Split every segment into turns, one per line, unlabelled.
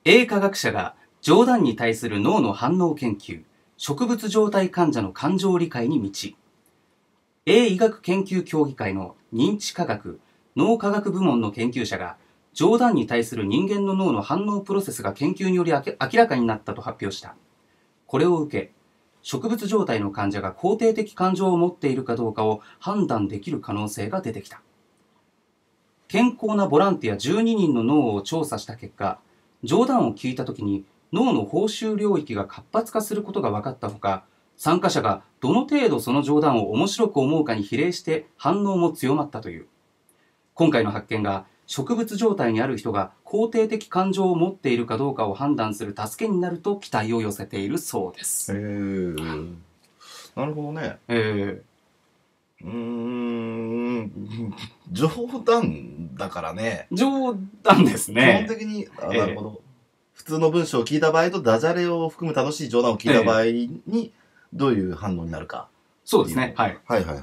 A 科学者が冗談に対する脳の反応研究、植物状態患者の感情理解に道。A 医学研究協議会の認知科学、脳科学部門の研究者が、冗談に対する人間の脳の反応プロセスが研究により明らかになったと発表した。これを受け、植物状態の患者が肯定的感情を持っているかどうかを判断できる可能性が出てきた。健康なボランティア12人の脳を調査した結果、冗談を聞いたときに脳の報酬領域が活発化することが分かったほか、参加者がどの程度その冗談を面白く思うかに比例して反応も強まったという。今回の発見が植物状態にある人が肯定的感情を持っているかどうかを判断する助けになると期待を寄せているそうです。
なるほどね。冗談だからね。
冗談ですね。
基本的に、なるほど。普通の文章を聞いた場合とダジャレを含む楽しい冗談を聞いた場合にどういう反応になるか。
そうですね。はい。
はいはいはい。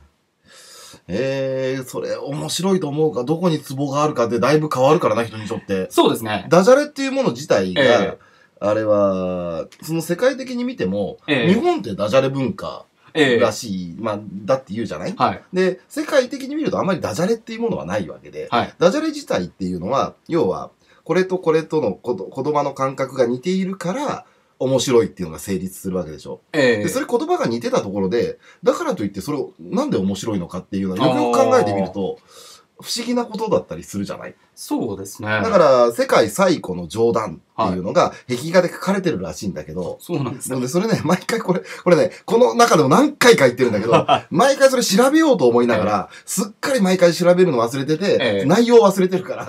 それ面白いと思うか、どこにツボがあるかってだいぶ変わるからな、人にとって。
そうですね。
ダジャレっていうもの自体が、あれは、その世界的に見ても、日本ってダジャレ文化らしい、まあ、だって言うじゃない、
はい、
で、世界的に見るとあんまりダジャレっていうものはないわけで、
はい、
ダジャレ自体っていうのは、要は、これとこれとの言葉の感覚が似ているから、面白いっていうのが成立するわけでしょ。で、それ言葉が似てたところで、だからといってそれをなんで面白いのかっていうのをよくよく考えてみると、不思議なことだったりするじゃない？
そうですね。
だから、世界最古の冗談っていうのが、壁画で書かれてるらしいんだけど、
そうなんです
ね。それね、毎回これね、この中でも何回か言ってるんだけど、毎回それ調べようと思いながら、すっかり毎回調べるの忘れてて、内容忘れてるから、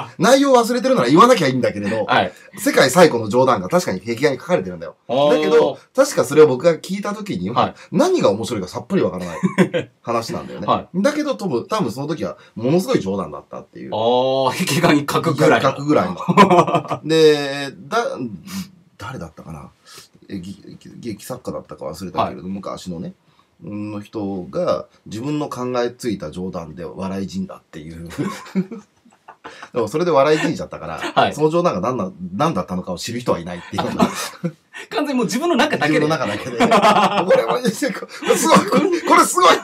内容忘れてるなら言わなきゃいいんだけれど、世界最古の冗談が確かに壁画に書かれてるんだよ。だけど、確かそれを僕が聞いた時には、何が面白いかさっぱりわからない話なんだよね。だけど、多分その時は、ものすごい冗談だったっていう。
壁画に書くぐらい。
書くぐらいの。で、誰だったかな、劇作家だったか忘れたけれど、昔のね、の人が自分の考えついた冗談で笑い死んだっていう。でもそれで笑い死んじゃったから、その冗談が何だったのかを知る人はいないっていうのが。
完全にもう自分の中だけで。
自分の中だけで。これすごい、これすごい、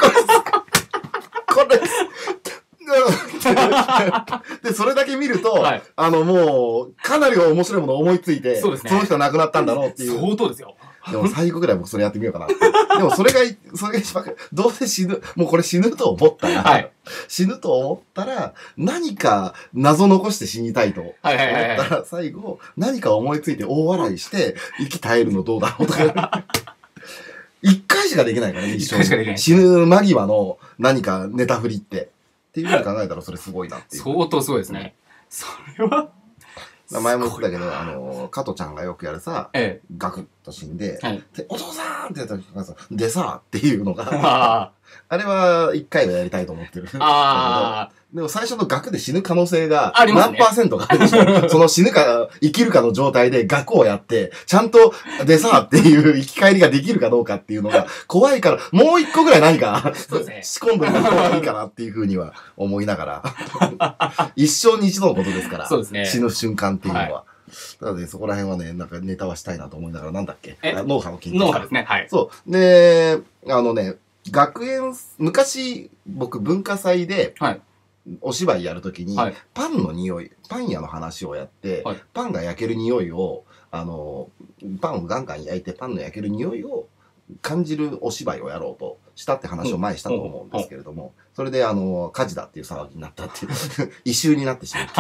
で、それだけ見ると、もう、かなり面白いものを思いついて、その人は亡くなったんだろうっていう。
相当ですよ。
でも最後ぐらい僕それやってみようかなって。でもそれが一番、どうせもうこれ死ぬと思ったら、死ぬと思ったら、何か謎残して死にたいと思ったら、最後、何か思いついて大笑いして、息絶えるのどうだろうとか。一回しかできないからね、一生。死ぬ間際の何かネタ振りって。っていうふうに考えたらそれすごいなっていう。
相当すごいですね。それは。
前も言ってたけど、加トちゃんがよくやるさ、ガクッと死んで、お父さんって言った時がさ、でさっていうのが、あれは一回はやりたいと思ってる。でも最初の額で死ぬ可能性が何%かあるでしょ。その死ぬか生きるかの状態で額をやって、ちゃんとでさっていう生き返りができるかどうかっていうのが怖いから、もう一個ぐらい何か仕込んでおいた方がいいかなっていうふうには思いながら。一生に一度のことですから、死ぬ瞬間っていうのは。なのでそこら辺はね、なんかネタはしたいなと思いながら、なんだっけ、脳波の研究。
脳波ですね。はい。
そう。で、学園、昔僕文化祭で、お芝居やるときに、パンの匂い、パン屋の話をやって、パンが焼ける匂いを、パンをガンガン焼いてパンの焼ける匂いを感じるお芝居をやろうとしたって話を前したと思うんですけれども、それで火事だっていう騒ぎになったっていう異臭になってしまった。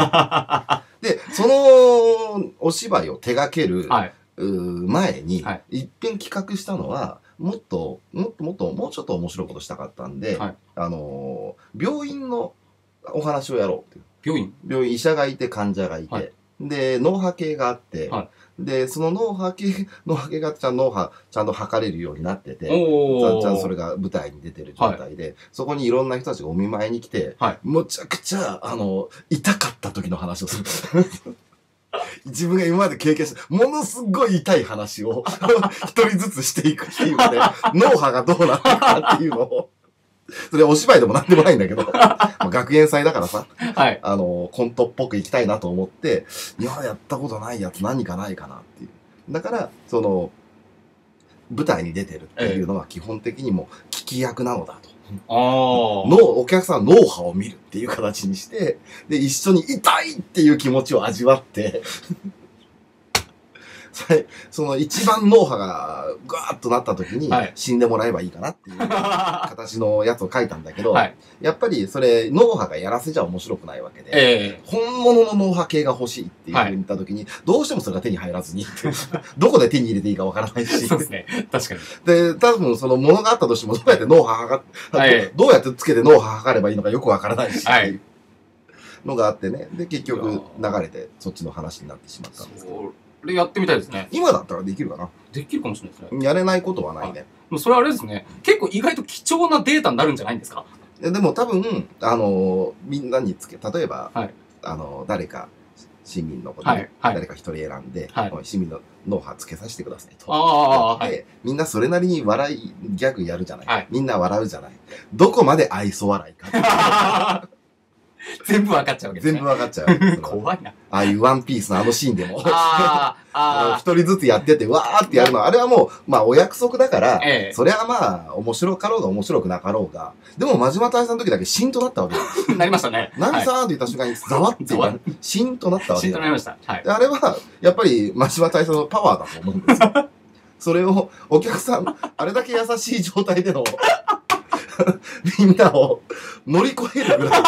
で、そのお芝居を手掛ける前に、一遍企画したのは、もうちょっと面白いことしたかったんで、病院のお話をやろうっていう。病院、医者がいて患者がいて、で、脳波計があって、で、その脳波計がちゃんと測れるようになってて、ちゃんとそれが舞台に出てる状態で、そこにいろんな人たちがお見舞いに来て、むちゃくちゃ、痛かった時の話をする。自分が今まで経験した、ものすごい痛い話を一人ずつしていくっていうので、脳波がどうなっていくかっていうのを、 それお芝居でもなんでもないんだけど、まあ学園祭だからさ、
はい。
コントっぽく行きたいなと思って、いや、やったことないやつ何かないかなっていう。だから、舞台に出てるっていうのは基本的にも聞き役なのだと。お客さんの脳波を見るっていう形にして、で、一緒に痛いっていう気持ちを味わって、その一番脳波がガーッとなった時に死んでもらえばいいかなっていう形のやつを書いたんだけど、やっぱりそれ脳波がやらせじゃ面白くないわけで、本物の脳波系が欲しいっていうふうに言った時に、どうしてもそれが手に入らずに、どこで手に入れていいかわからないし。
そうですね。確かに。
で、多分その物があったとしてもどうやって脳波測っ、どうやってつけて脳波測ればいいのかよくわからないし。のがあってね。で、結局流れてそっちの話になってしまったんですけど。
やってみたいですね。
今だったらできるかな。
できるかもしれないですね。
やれないことはないね。
それはあれですね。結構意外と貴重なデータになるんじゃないんですか？
でも多分、みんなに例えば、誰か、市民のことで、誰か一人選んで、市民の脳波つけさせてくださいと。で、みんなそれなりに笑い、ギャグやるじゃない。みんな笑うじゃない。どこまで愛想笑いか。
全部わかっちゃうわけですね。
全部わかっちゃう。
怖いな。
ああいうワンピースのあのシーンでも。一人ずつやってて、わーってやるの。あれはもう、まあお約束だから、それはまあ、面白かろうが面白くなかろうが。でも、真島大佐の時だけシーンとなったわけよ。
なりましたね。
何さーって言った瞬間に、ざわってシーンとなったわけ
シーンとなりました。
あれは、やっぱり、真島大佐のパワーだと思うんですよ。それを、お客さん、あれだけ優しい状態での、みんなを乗り越えるぐらい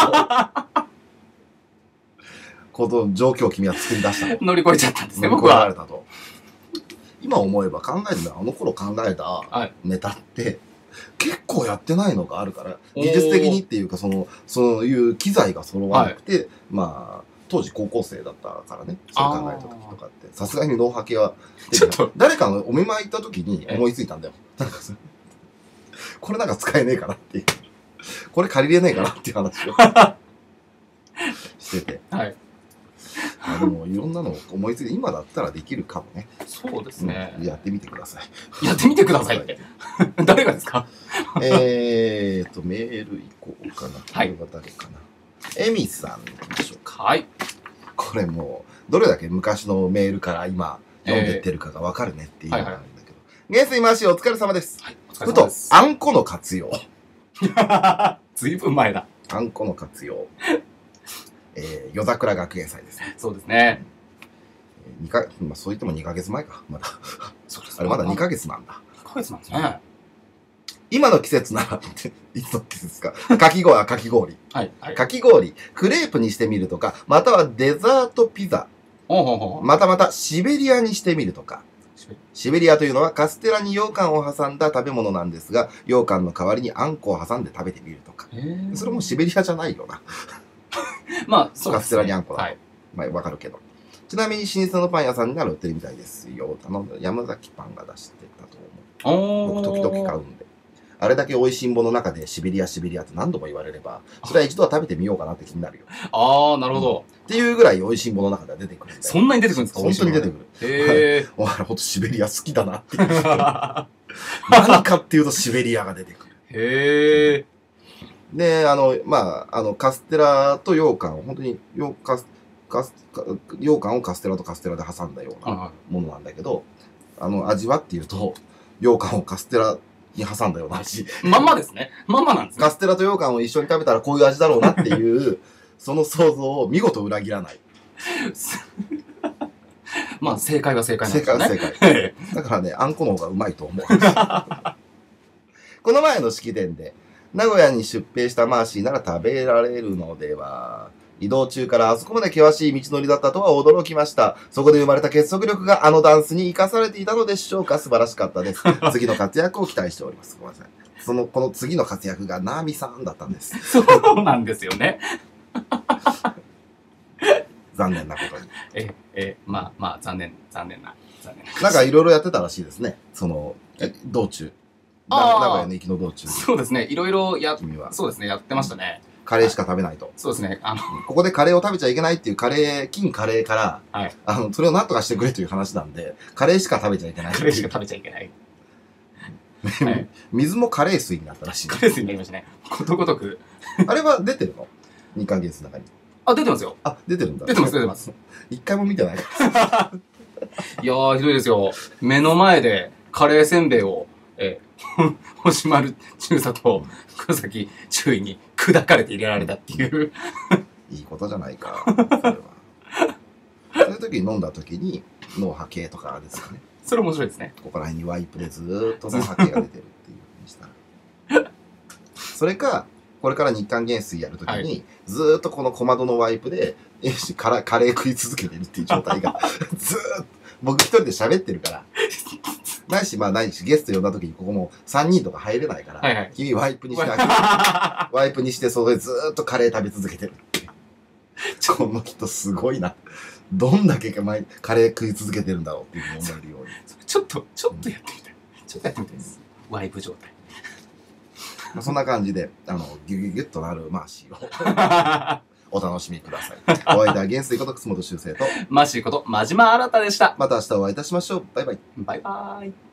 の状況を君は作り出した。
乗り越えちゃったんですね、
僕は。今思えば考えてみあの頃考えたネタって、結構やってないのがあるから、技術的にっていうか、そういう機材が揃わなくて、まあ、当時高校生だったからね、そう考えた時とかって、さすがに脳波系は、誰かのお見舞い行った時に思いついたんだよ。なんかこれなんか使えねえかなっていう。これ借りれねえかなっていう話をしてて。でもいろんなの思いついて、今だったらできるかもね。
そうですね。
やってみてください。
やってみてくださいって。誰がですか？
メールいこうかな。これは誰かな。エミさんでしょうか。
はい。
これもう、どれだけ昔のメールから今読んでってるかがわかるねっていうのがあるんだけど。元帥回しお疲れ様です。ふと、あんこの活用。
ずいぶん前だ。
あんこの活用。夜桜学園祭ですね。
そうですね。
まあそう言っても2ヶ月前か。まだ。あれまだ2ヶ月なんだ。
2ヶ月なんですね。
今の季節なら、いつの季節ですか？かき氷。かき氷、クレープにしてみるとか、またはデザートピザ。またシベリアにしてみるとか。シベリアというのはカステラに羊羹を挟んだ食べ物なんですが、羊羹の代わりにあんこを挟んで食べてみるとか。それもシベリアじゃないよな。
まあ、そうですね。
カステラにあんこだと。まあ、わかるけど。ちなみに老舗のパン屋さんになら売ってるみたいですよ。山崎パンが出してたと思う。僕時々買うんで。あれだけ美味しいもの中でシベリアって何度も言われれば、それは一度は食べてみようかなって気になるよ。
なるほど。
っていうぐらい美味しいものの中では出てくるんだよ。
そんなに出てくるんですか？
本当に出てくる。お前ほんとシベリア好きだなっていう。何かっていうとシベリアが出てくる。で、まあ、カステラと羊羹を、本当に羊羹をカステラとカステラで挟んだようなものなんだけど、味はっていうと、羊羹をカステラに挟んだような味。
まんまですね。まんまなんですね。
カステラと羊羹を一緒に食べたらこういう味だろうなっていう、その想像を見事裏切らない。
まあ、正解は正解なんですね。
正解は正解。だからね、あんこの方がうまいと思う。この前の式典で、名古屋に出兵したマーシーなら食べられるのでは。移動中からあそこまで険しい道のりだったとは驚きました。そこで生まれた結束力があのダンスに生かされていたのでしょうか。素晴らしかったです。次の活躍を期待しております。ごめんなさい。この次の活躍がナーミさんだったんです。
そうなんですよね。
残念なことに。
まあ、残念な。
なんかいろいろやってたらしいですね。道中。名古屋の行きの道中。
そうですね。いろいろそうですね。やってましたね。
カレーしか食べないと。
そうですね。
ここでカレーを食べちゃいけないっていう金カレーから、それを何とかしてくれという話なんで、カレーしか食べちゃいけない。
カレーしか食べちゃいけない。 はい、
水もカレー水になったらしい。
カレー水になりましたね。ことごとく。
あれは出てるの？日韓元数の中に。
あ、出てますよ。
あ、出てるんだ。
出てます、出てます。
一回も見てない。い
やー、ひどいですよ。目の前でカレーせんべいを、星丸中佐と黒崎中尉に砕かれて入れられたっていう。
いいことじゃないか。それは。そういう時に飲んだ時に脳波系とかですかね。
それ面白いですね。
ここら辺にワイプでずーっと脳波系が出てるっていうふうにしたら。それか、これから日韓元水やるときに、はい、ずーっとこの小窓のワイプで、カレー食い続けてるっていう状態が、ずーっと、僕一人で喋ってるから、ないし、まあないし、ゲスト呼んだときにここも3人とか入れないから、はいはい、君ワイプにしてあげる。ワイプにして、それでずーっとカレー食べ続けてるっていう。この人すごいな。どんだけカレー食い続けてるんだろうっていうふうに思えるように。
ちょっとやってみたい。ちょっとやってみたいです。ワイプ状態。
そんな感じで、ギュギュギュッとなるマーシーをお楽しみください。お相手は元帥こと楠本修正と、
マーシーこと真島新でした。
また明日お会いいたしましょう。バイバイ。
バイバーイ。